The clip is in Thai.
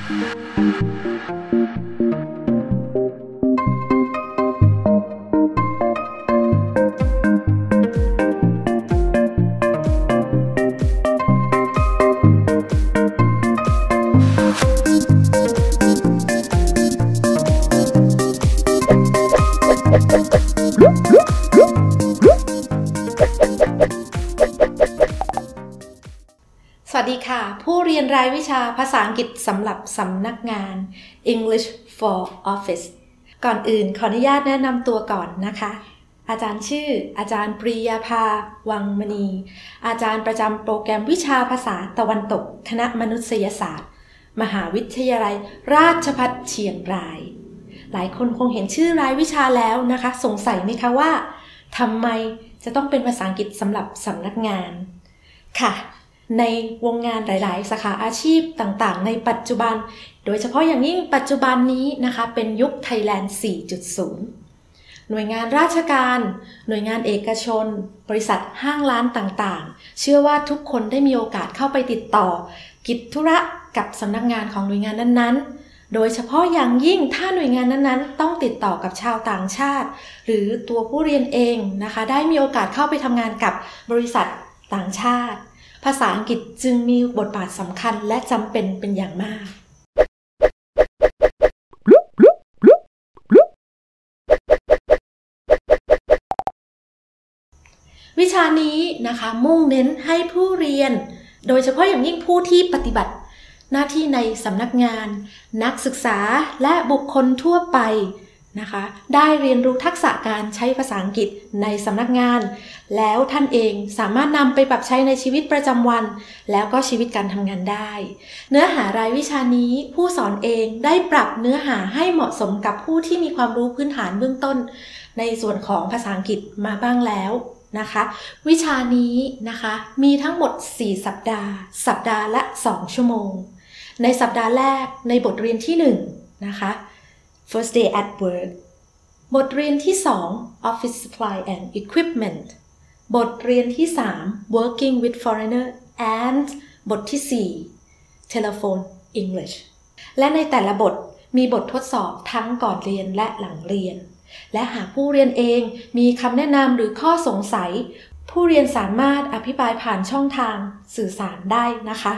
สวัสดีค่ะผู้เรียนรายวิชาภาษาอังกฤษสำหรับสำนักงาน English for Office ก่อนอื่นขออนุญาตแนะนำตัวก่อนนะคะอาจารย์ชื่ออาจารย์ปรียาภาวังมณีอาจารย์ประจำโปรแกรมวิชาภาษาตะวันตกคณะมนุษยศาสตร์มหาวิทยาลัยราชภัฏเชียงรายหลายคนคงเห็นชื่อรายวิชาแล้วนะคะสงสัยไหมคะว่าทำไมจะต้องเป็นภาษาอังกฤษสำหรับสำนักงานค่ะในวงงานหลายๆสาขาอาชีพต่างๆในปัจจุบันโดยเฉพาะอย่างยิ่งปัจจุบันนี้นะคะเป็นยุค Thailand 4.0 หน่วยงานราชการหน่วยงานเอกชนบริษัทห้างร้านต่างๆเชื่อว่าทุกคนได้มีโอกาสเข้าไปติดต่อกิจธุระกับสำนักงานของหน่วยงานนั้นๆโดยเฉพาะอย่างยิ่งถ้าหน่วยงานนั้นๆต้องติดต่อกับชาวต่างชาติหรือตัวผู้เรียนเองนะคะได้มีโอกาสเข้าไปทำงานกับบริษัทต่างชาติภาษาอังกฤษจึงมีบทบาทสำคัญและจำเป็นเป็นอย่างมากวิชานี้นะคะมุ่งเน้นให้ผู้เรียนโดยเฉพาะอย่างยิ่งผู้ที่ปฏิบัติหน้าที่ในสำนักงานนักศึกษาและบุคคลทั่วไปนะคะได้เรียนรู้ทักษะการใช้ภาษาอังกฤษในสำนักงานแล้วท่านเองสามารถนำไปปรับใช้ในชีวิตประจำวันแล้วก็ชีวิตการทำงานได้เนื้อหารายวิชานี้ผู้สอนเองได้ปรับเนื้อหาให้เหมาะสมกับผู้ที่มีความรู้พื้นฐานเบื้องต้นในส่วนของภาษาอังกฤษมาบ้างแล้วนะคะวิชานี้นะคะมีทั้งหมด4สัปดาห์สัปดาห์ละ2ชั่วโมงในสัปดาห์แรกในบทเรียนที่1นะคะFirst day at work บทเรียนที่2 Office supply and equipment บทเรียนที่3 Working with foreigner and บทที่4 Telephone English และในแต่ละบทมีบททดสอบทั้งก่อนเรียนและหลังเรียนและหากผู้เรียนเองมีคำแนะนำหรือข้อสงสัยผู้เรียนสามารถอภิปรายผ่านช่องทางสื่อสารได้นะคะ